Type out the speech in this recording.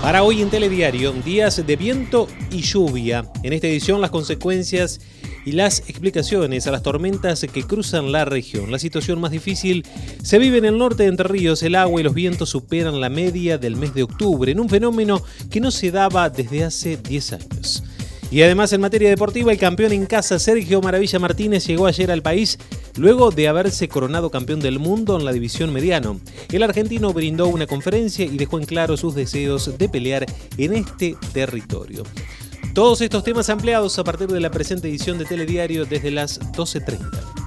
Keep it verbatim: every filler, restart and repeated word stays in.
Para hoy en Telediario, días de viento y lluvia. En esta edición, las consecuencias y las explicaciones a las tormentas que cruzan la región. La situación más difícil se vive en el norte de Entre Ríos. El agua y los vientos superan la media del mes de octubre, en un fenómeno que no se daba desde hace diez años. Y además, en materia deportiva, el campeón en casa Sergio Maravilla Martínez llegó ayer al país luego de haberse coronado campeón del mundo en la división mediano. El argentino brindó una conferencia y dejó en claro sus deseos de pelear en este territorio. Todos estos temas ampliados a partir de la presente edición de Telediario desde las doce treinta.